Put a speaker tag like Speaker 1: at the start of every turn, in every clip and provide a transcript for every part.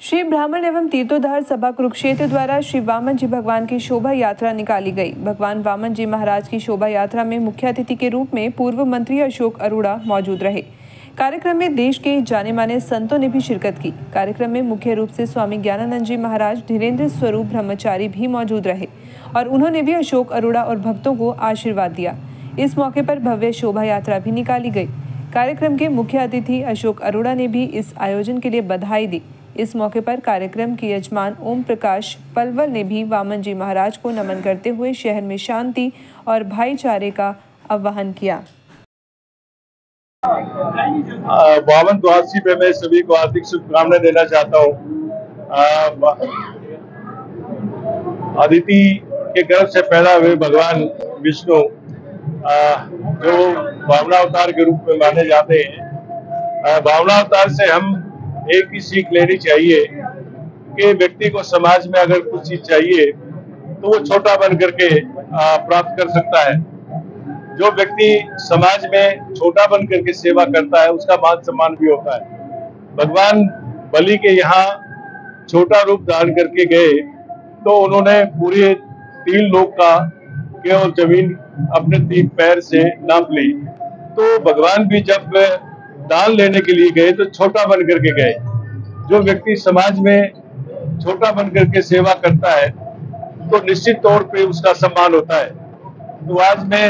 Speaker 1: श्री ब्राह्मण एवं तीर्थोद्धार सभा कुरुक्षेत्र द्वारा श्री वामन जी भगवान की शोभा यात्रा निकाली गई। भगवान वामन जी महाराज की शोभा यात्रा में मुख्य अतिथि के रूप में पूर्व मंत्री अशोक अरोड़ा मौजूद रहे। कार्यक्रम में देश के जाने माने संतों ने भी शिरकत की। कार्यक्रम में मुख्य रूप से स्वामी ज्ञानानंद जी महाराज धीरेन्द्र स्वरूप ब्रह्मचारी भी मौजूद रहे और उन्होंने भी अशोक अरोड़ा और भक्तों को आशीर्वाद दिया। इस मौके पर भव्य शोभा यात्रा भी निकाली गई। कार्यक्रम के मुख्य अतिथि अशोक अरोड़ा ने भी इस आयोजन के लिए बधाई दी। इस मौके पर कार्यक्रम के यजमान ओम प्रकाश पलवल ने भी वामन जी महाराज को नमन करते हुए शहर में शांति और भाईचारे का आह्वान किया।
Speaker 2: वामन द्वादशी पे मैं सभी को हार्दिक शुभकामनाएं देना चाहता हूँ। अदिति के गर्भ से पैदा हुए भगवान विष्णु जो वामनावतार के रूप में माने जाते हैं। वामनावतार से हम एक ही सीख लेनी चाहिए कि व्यक्ति को समाज में अगर कुछ चीज चाहिए तो वो छोटा बन करके प्राप्त कर सकता है। जो व्यक्ति समाज में छोटा बन करके सेवा करता है उसका मान सम्मान भी होता है। भगवान बलि के यहाँ छोटा रूप धारण करके गए तो उन्होंने पूरे 3 लोक का केवल जमीन अपने 3 पैर से नाप ली। तो भगवान भी जब दान लेने के लिए गए तो छोटा बन करके गए। जो व्यक्ति समाज में छोटा बन करके सेवा करता है तो निश्चित तौर पे उसका सम्मान होता है। तो आज मैं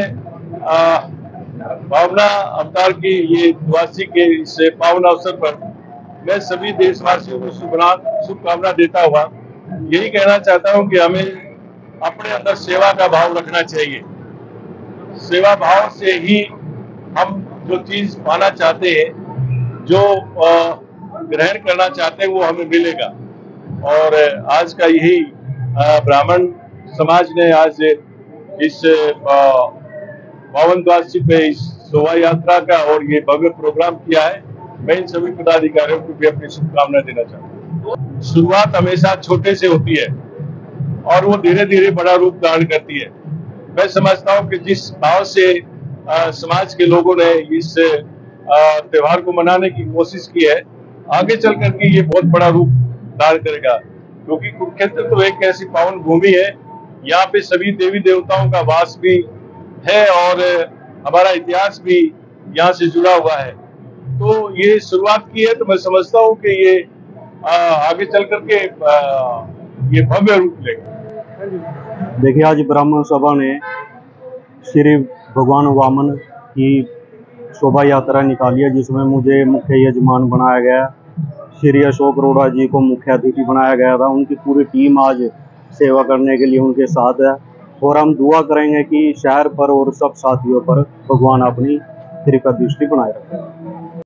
Speaker 2: भावना अवतार की ये द्वादशी के इस पावन अवसर पर मैं सभी देशवासियों को शुभकामना देता हुआ यही कहना चाहता हूं कि हमें अपने अंदर सेवा का भाव रखना चाहिए। सेवा भाव से ही हम जो चीज पाना चाहते हैं, जो ग्रहण करना चाहते हैं वो हमें मिलेगा। और आज का यही ब्राह्मण समाज ने आज इस पावन द्वादशी पे इस शोभा यात्रा का और ये भव्य प्रोग्राम किया है। मैं इन सभी पदाधिकारियों को भी अपनी शुभकामनाएं देना चाहता हूँ। शुरुआत हमेशा छोटे से होती है और वो धीरे धीरे बड़ा रूप धारण करती है। मैं समझता हूँ कि जिस भाव से समाज के लोगों ने इस त्योहार को मनाने की कोशिश की है, आगे चल करके ये बहुत बड़ा रूप धारण करेगा। क्योंकि कुरुक्षेत्र तो एक ऐसी पावन भूमि है, यहाँ पे सभी देवी देवताओं का वास भी है और हमारा इतिहास भी यहाँ से जुड़ा हुआ है। तो ये शुरुआत की है तो मैं समझता हूँ कि ये आगे चल करके ये भव्य रूप लेगा।
Speaker 3: देखिए, आज ब्राह्मण सभा ने श्री भगवान वामन की शोभा यात्रा निकाली है, जिसमें मुझे मुख्य यजमान बनाया गया। श्री अशोक अरोड़ा जी को मुख्य अतिथि बनाया गया था। उनकी पूरी टीम आज सेवा करने के लिए उनके साथ है और हम दुआ करेंगे कि शहर पर और सब साथियों पर भगवान अपनी कृपा दृष्टि बनाए रखें।